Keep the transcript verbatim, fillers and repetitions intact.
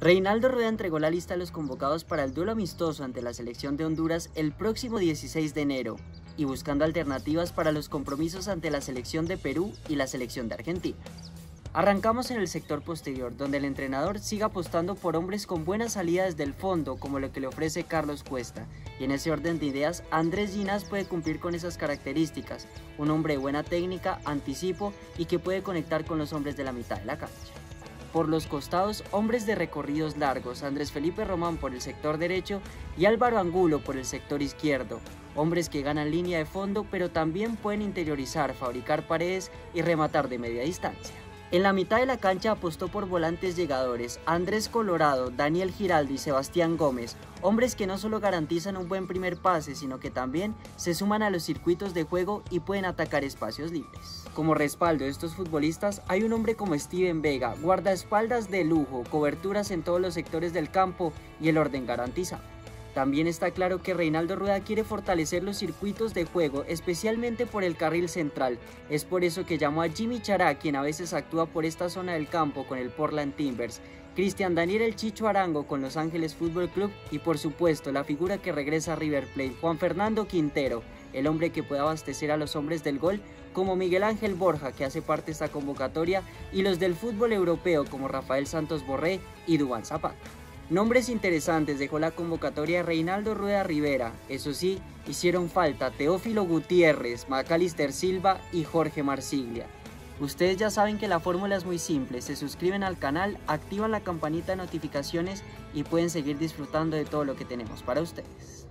Reinaldo Rueda entregó la lista de los convocados para el duelo amistoso ante la selección de Honduras el próximo dieciséis de enero y buscando alternativas para los compromisos ante la selección de Perú y la selección de Argentina. Arrancamos en el sector posterior, donde el entrenador sigue apostando por hombres con buena salida desde el fondo, como lo que le ofrece Carlos Cuesta, y en ese orden de ideas, Andrés Ginás puede cumplir con esas características, un hombre de buena técnica, anticipo y que puede conectar con los hombres de la mitad de la cancha. Por los costados, hombres de recorridos largos, Andrés Felipe Román por el sector derecho y Álvaro Angulo por el sector izquierdo, hombres que ganan línea de fondo pero también pueden interiorizar, fabricar paredes y rematar de media distancia. En la mitad de la cancha apostó por volantes llegadores, Andrés Colorado, Daniel Giraldo y Sebastián Gómez, hombres que no solo garantizan un buen primer pase, sino que también se suman a los circuitos de juego y pueden atacar espacios libres. Como respaldo de estos futbolistas hay un hombre como Steven Vega, guardaespaldas de lujo, coberturas en todos los sectores del campo y el orden garantizado. También está claro que Reinaldo Rueda quiere fortalecer los circuitos de juego, especialmente por el carril central. Es por eso que llamó a Jimmy Chará, quien a veces actúa por esta zona del campo con el Portland Timbers, Cristian Daniel El Chicho Arango con Los Ángeles Fútbol Club y por supuesto la figura que regresa a River Plate, Juan Fernando Quintero, el hombre que puede abastecer a los hombres del gol como Miguel Ángel Borja, que hace parte de esta convocatoria, y los del fútbol europeo como Rafael Santos Borré y Duván Zapata. Nombres interesantes dejó la convocatoria de Reinaldo Rueda Rivera, eso sí, hicieron falta Teófilo Gutiérrez, Macalister Silva y Jorge Marsiglia. Ustedes ya saben que la fórmula es muy simple, se suscriben al canal, activan la campanita de notificaciones y pueden seguir disfrutando de todo lo que tenemos para ustedes.